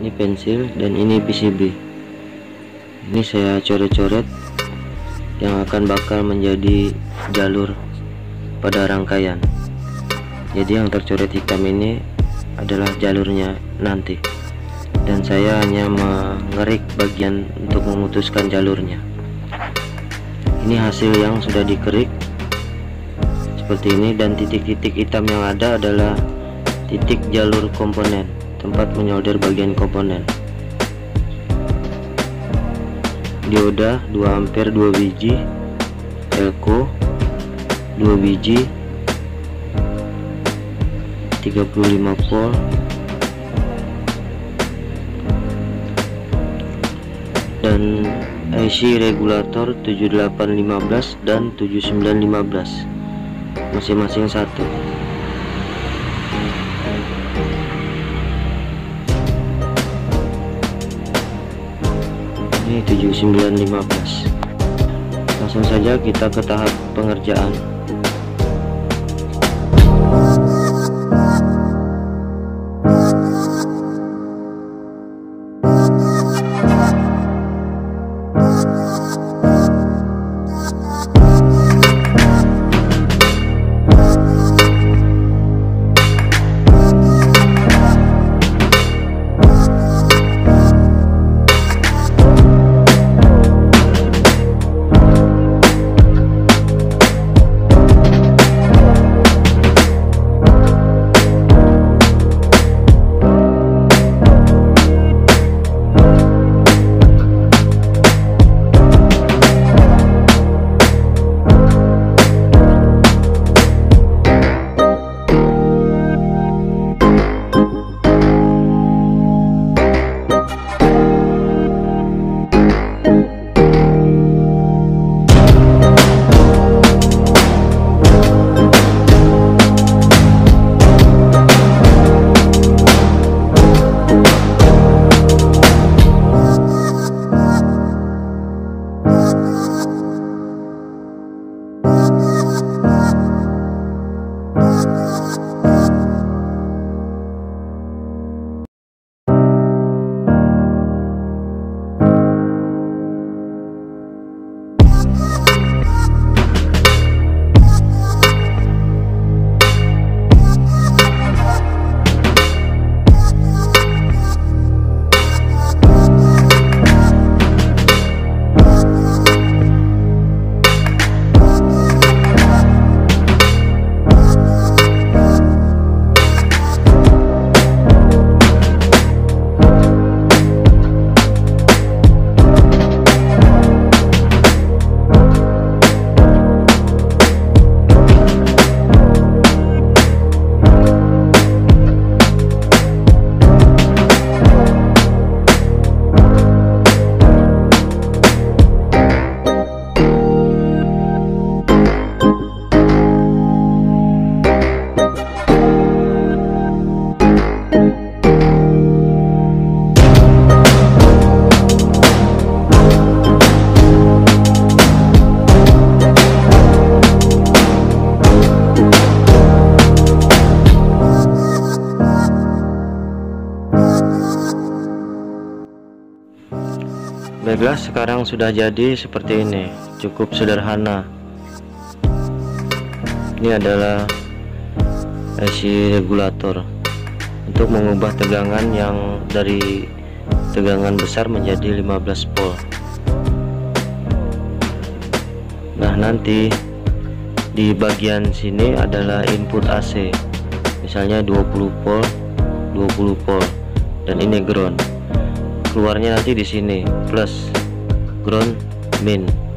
Ini pensil dan ini PCB. Ini saya coret-coret yang akan bakal menjadi jalur pada rangkaian. Jadi yang tercoret hitam ini adalah jalurnya nanti, dan saya hanya mengerik bagian untuk memutuskan jalurnya. Ini hasil yang sudah dikerik seperti ini, dan titik-titik hitam yang ada adalah titik jalur komponen, tempat menyolder bagian komponen. Dioda 2 ampere 2 biji, elko 2 biji, 35 volt, dan IC regulator 7815 dan 7915, masing-masing satu. Ini 7915. Langsung saja kita ke tahap pengerjaan. Baiklah, sekarang sudah jadi seperti ini, cukup sederhana. Ini adalah IC regulator untuk mengubah tegangan yang dari tegangan besar menjadi 15 volt. Nah, nanti di bagian sini adalah input AC, misalnya 20 volt, 20 volt, dan ini ground. Keluarnya nanti di sini plus, ground, min.